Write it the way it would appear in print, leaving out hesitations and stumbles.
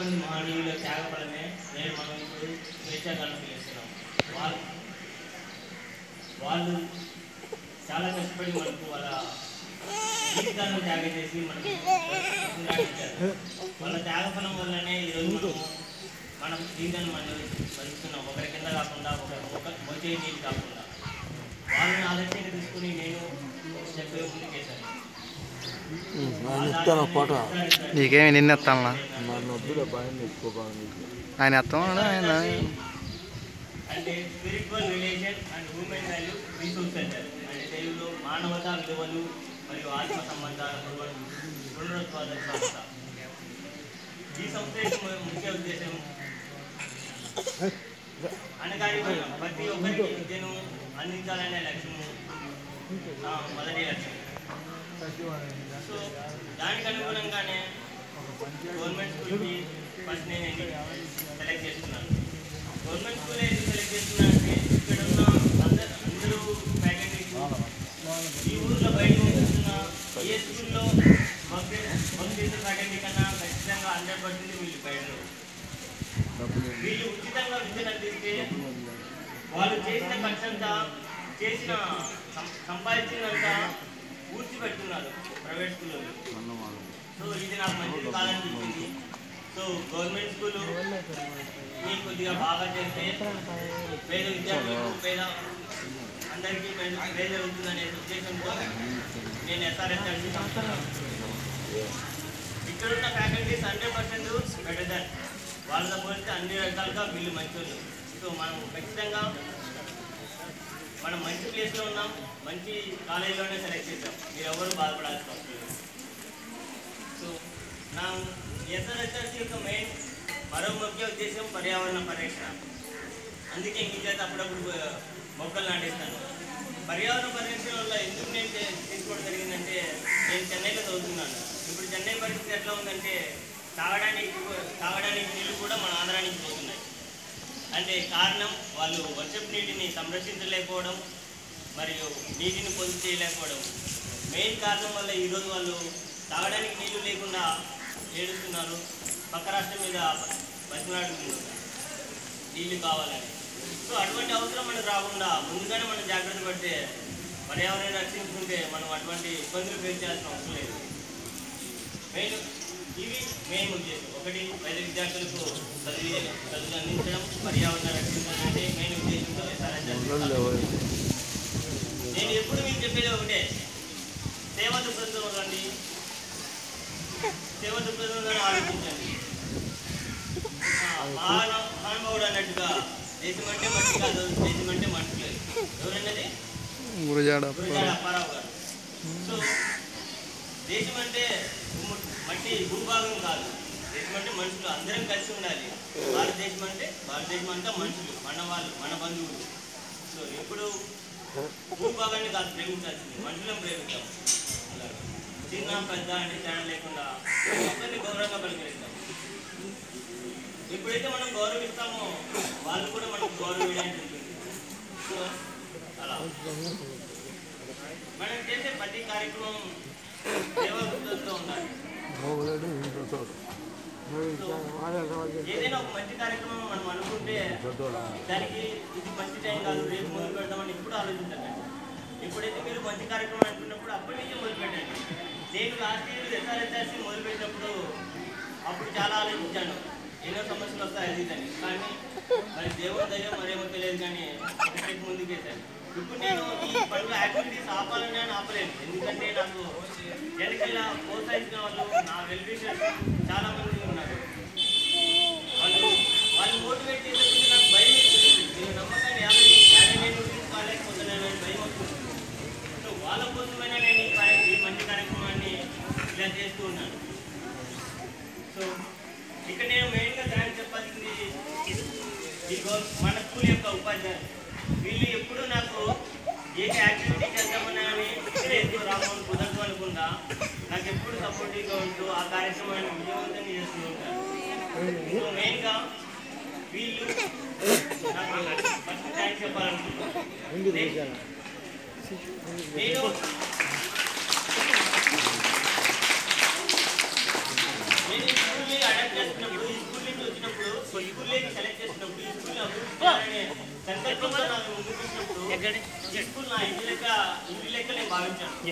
మంది మహనీయుల త్యాగ ఫలమే నేను మనం ఇప్పుడు స్వేచ్ఛాగానం పిలుస్తున్నాం. వాళ్ళు చాలా కష్టపడి మనకు వాళ్ళ జీవితాలను త్యాగం చేసి మనకు ఇచ్చారు. వాళ్ళ త్యాగ ఫలం వల్లనే ఈరోజు మనం జీవితాన్ని మనం బతుకుతున్నాం. ఒకరి కింద కాకుండా ఒక మొచ్చే నీళ్ళు కాకుండా వాళ్ళని ఆలస్యంగా తీసుకుని నేను చెప్పే ముందుకేశాను. నీకేమి నిన్నెత్తాను ఆయన ఎత్తాను ఆయన అంటే spiritual relation and human value resource centre అంటే తెలుగులో మానవతా విలువలు మరియు ఆత్మ సంబంధాల పునరుత్పాదక సంస్థ. ఈ సంస్థ యొక్క ముఖ్య ఉద్దేశం అనగానే ప్రతి ఒక్కరికి విద్యను అందించాలనే లక్ష్యము మొదటి లక్ష్యం. సో దానికి అనుగుణంగానే గవర్నమెంట్ స్కూల్కి ఫస్ట్ నేను సెలెక్ట్ చేస్తున్నాను. గవర్నమెంట్ స్కూల్ ఎందుకు సెలెక్ట్ చేస్తున్నా అంటే ఇక్కడ ఉన్న అందరూ ఫ్యాకల్టీ ఈ ఊర్లో బయట చేస్తున్న ఏ స్కూల్లో వర్క్ చేసిన ఫ్యాకల్టీ కన్నా ఖచ్చితంగా 100% వీళ్ళు బయట. వీళ్ళు ఉచితంగా విద్యను అందిస్తే వాళ్ళు చేసిన ఖర్చంతా సంపాదించినంతా పూర్తిపెట్టున్నారు ప్రైవేట్ స్కూల్లో. సో ఇది నాకు మంచిది కాదనిపించింది. సో గవర్నమెంట్ స్కూల్ నేను కొద్దిగా బాగా చేస్తే పేద విద్యార్థులకు అందరికీ పేద జరుగుతుందనే ఉద్దేశంతో నేను SRHRC ఇక్కడున్న ఫ్యాకల్టీస్ 100% బెటర్ దాన్ వాళ్ళతో పోలిస్తే అన్ని రకాలుగా వీళ్ళు మంచి. సో మనం ఖచ్చితంగా మనం మంచి ప్లేస్లో ఉన్నాం, మంచి కాలేజీలోనే సెలెక్ట్ చేసాం. మీరు ఎవరు బాధపడాల్సిన అవసరం లేదు. సో నా SRHRC యొక్క మెయిన్ మరో ముఖ్య ఉద్దేశం పర్యావరణ పరిరక్షణ. అందుకే మీ చేత అప్పుడప్పుడు మొక్కలు నాటిస్తాను. పర్యావరణ పరిరక్షణ వల్ల ఎందుకు నేను తీసుకోవడం జరిగిందంటే నేను చెన్నైలో చదువుతున్నాను. ఇప్పుడు చెన్నై పరిస్థితి ఎట్లా ఉందంటే తాగడానికి నీళ్ళు కూడా మన ఆంధ్రానికి పోతున్నాయి. అంటే కారణం వాళ్ళు వర్షపు నీటిని సంరక్షించలేకపోవడం మరియు నీటిని పొదుపు చేయలేకపోవడం మెయిన్ కారణం వల్ల ఈరోజు వాళ్ళు తాగడానికి నీళ్లు లేకుండా ఏడుస్తున్నారు. పక్క రాష్ట్రం మీద బతిలాడుతున్నారు నీళ్లు కావాలని. సో అటువంటి అవసరం మనకు రాకుండా ముందుగానే మనం జాగ్రత్త పడితే పర్యావరణాన్ని రక్షించుకుంటే మనం అటువంటి ఇబ్బందులు ఫేస్ చేయాల్సిన అవసరం లేదు. ఇవి మెయిన్ ఉద్దేశం. ఒకటి పేద విద్యార్థులకు చదువులు అందించడం, పర్యావరణాన్ని రక్షించడం అంటే మెయిన్ ఉద్దేశంతో నేను ఎప్పుడు మీకు చెప్పేది ఒకటే, సేవ దృక్పథంతో రండి, సేవ దృక్పథంతో ఆలోచించండి. మహానుభావుడు అన్నట్టుగా దేశం అంటే మట్టి కాదు, దేశం అంటే మట్టి లేదు. ఎవరన్నది? గురజాడ అప్పారావు గారు. సో దేశం అంటే మట్టి భూభాగం కాదు, దేశం అంటే మనుషులు అందరం కలిసి ఉండాలి. భారతదేశం అంటే భారతదేశం అంతా మనుషులు, మన వాళ్ళు, మన బంధువులు. సో ఎప్పుడు భూభాగాన్ని కాదు ప్రేమించాల్సింది, మనుషులను ప్రేమిద్దాం. చిన్న పెద్ద అంటే తేడా లేకుండా ఒకరిని గౌరవంగా పలకరిద్దాం. ఎప్పుడైతే మనం గౌరవిస్తామో వాళ్ళు కూడా మనకు గౌరవం ఇవ్వడానికి ఉంటుంది. సో అలా మనం చేసే ప్రతి కార్యక్రమం సేవా దృక్పథంతో ఉండాలి. ఏదైనా ఒక మంచి కార్యక్రమం మనం అనుకుంటే దానికి ఇది మంచి టైం కాదు, రేపు మొదలు పెడదామని ఎప్పుడు ఆలోచించండి. ఎప్పుడైతే మీరు మంచి కార్యక్రమం అనుకున్నప్పుడు అప్పటి నుంచి మొదలు పెట్టండి. నేను లాస్ట్ ఇయర్ SRHRC మొదలుపెట్టినప్పుడు అప్పుడు చాలా ఆలోచించాను, ఎన్నో సమస్యలు వస్తాయి అది అని. కానీ మరి దేవుడి దయ మరేమో తెలియదు, కానీ ఒకటి ముందుకేసాను. ఇప్పుడు నేను ఈ పనుల యాక్టివిటీస్ ఆపాలని అని ఆపలేను. ఎందుకంటే నాకు వెనకల్లా ప్రోత్సహించిన వాళ్ళు, నా వెల్ విషర్స్ చాలా మంది ఉన్నారు. వాళ్ళు మోటివేట్ చేసేందుకు నాకు భయం వేస్తుంది. నేను నమ్మకాన్ని 50 రూపీస్ కాలేకపోతున్నాను అని భయం వస్తుంది. సో వాళ్ళ కోసమైనా నేను ఈ మంచి కార్యక్రమాన్ని ఇలా చేస్తూ ఉన్నాను. సో ఇక్కడ నేను మెయిన్గా థ్యాంక్స్ చెప్పాల్సింది మన స్కూల్ యొక్క ఉపాధ్యాయులు. వీళ్ళు ఎప్పుడు నాకు ఏ యాక్టివిటీ చేద్దామని ఇక్కడే ఎప్పుడు రామని కుదరదు అనుకుంటా నాకు ఎప్పుడు సపోర్టివ్గా ఉంటూ ఆ కార్యక్రమాన్ని విజయవంతంగా చేస్తూ ఉంటారు. సో మెయిన్గా వీళ్ళు నాకు ఫస్ట్ థ్యాంక్స్ చెప్పాలనుకుంటున్నాను. నేను ఈ స్కూల్ని అడాప్ట్ చేస్తున్నప్పుడు ఈ స్కూల్ ఈ స్కూల్ నా ఇంటి లెక్క నేను భావించాను.